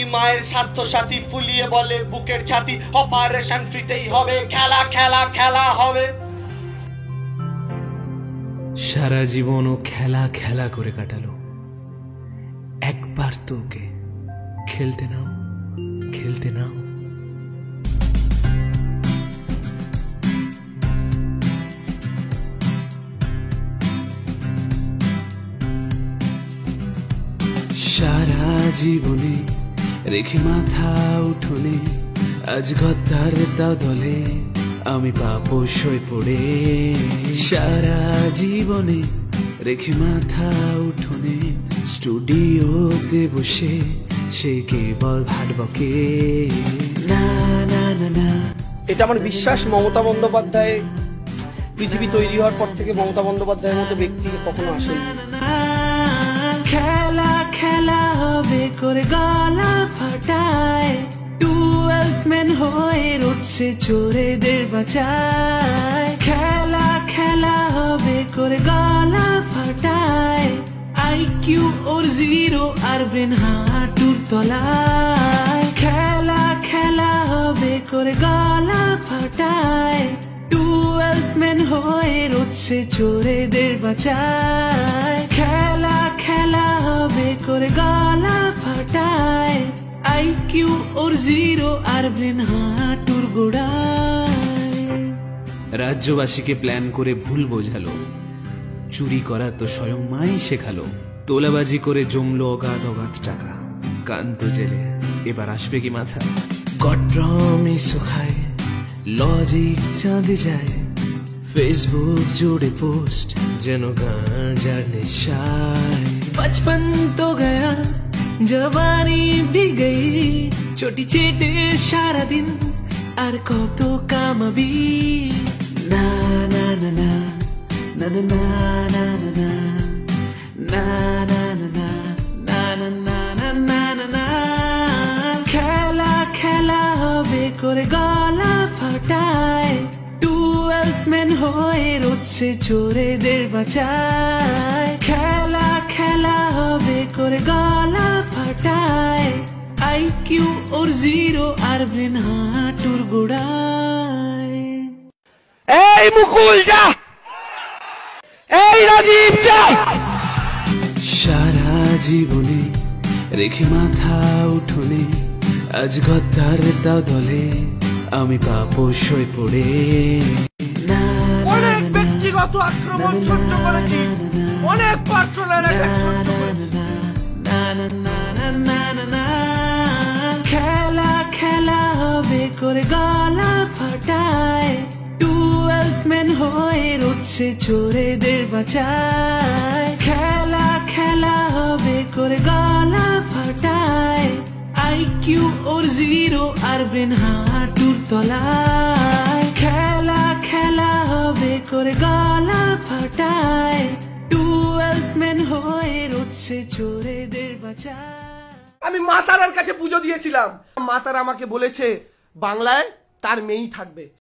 মায়ের স্বাস্থ্য সাথী ফুলিয়ে বলে বুকের ছাতি অপারেশন ফ্রিতেই হবে, খেলা খেলা খেলা হবে। সারা জীবন ও খেলা খেলা করে কাটালো, একবার তো ওকে খেলতে নাও, খেলতে নাও। সারা জীবনে রেখে মাথা উঠোনে, আজ গদ্দার দাও দলে আমি পাবো সই পড়ে। সারা জীবনে রেখে মাথা উঠোনে, স্টুডিওতে বসে সে কেবল ভাটবকে। না না না না, এটা আমার বিশ্বাস মমতা বন্দ্যোপাধ্যায় পৃথিবী তৈরি হওয়ার পর থেকে মমতা বন্দ্যোপাধ্যায়ের মতো ব্যক্তি কখনো আসেনি। খেলা খেলা হবে করে গলা ফাটায়, 12 ম্যান হয়ে রোচ্ছে চোরেদের বাঁচায়। খেলা খেলা হবে করে গলা ফাটায়, আইকিউ ওর জিরো আর ব্রেন হাঁটুর তলায়। খেলা খেলা হবে করে গলা ফাটায়, 12 ম্যান হয়ে রোচ্ছে চোরেদের বাঁচায়। খেলা খেলা হবে করে গলা ফাটায়, আইকিউ ওর জিরো আর ব্রেন হাঁটুর গোড়ায়। রাজ্যবাসীকে প্ল্যান করে ভুল বোঝালো, চুরি করা তো স্বয়ং মাই শেখালো। তোলাবাজি করে জমলো অগাধ অগাধ টাকা, কান্ত জেলে এবার আসবে কি মাথা। গড প্রমিস খায়, লজিক চাঁদে যায়, ফেসবুক জুড়ে পোস্ট যেন গাঁজার নেশায়। बचपन तो गया जवानी भी गई, छोटी चेटे सारा दिन আর কত কামাবি। না না না না না না না না না না না না না না না না না। খেলা খেলা হবে করে গলা ফাটায়, 12 ম্যান হয়ে রোচ্ছে চোরেদের বাঁচায়। খেলা খেলা হবে করে গলা ফাটায়, আইকিউ ওর জিরো আর ব্রেন হাঁটুর গোড়ায়। এই মুকুল যা, এই রাজীব যা। সারা জীবনে রেখে মাথা উঠোনে, আজ গদ্দার দাও দলে আমি পাবো সই পড়ে। অনেক ব্যক্তিগত আক্রমণ সহ্য করেছি, অনেক পার্সোনাল অ্যাটাক সহ্য করেছি। খেলা খেলা হবে করে গলা ফাটায়, 12 ম্যান হয়ে রোচ্ছে চোরেদের বাঁচায়। খেলা খেলা হবে করে গলা ফাটায়, আইকিউ ওর জিরো আর ব্রেন হাঁটুর তলায়। খেলা খেলা হবে করে গলা ফাটায়, 12 ম্যান হয়ে রোচ্ছে চোরেদের বাঁচায়। আমি মা তারার কাছে পুজো দিয়েছিলাম, মা তারা আমাকে বলেছে বাংলায় তার মেয়েই থাকবে।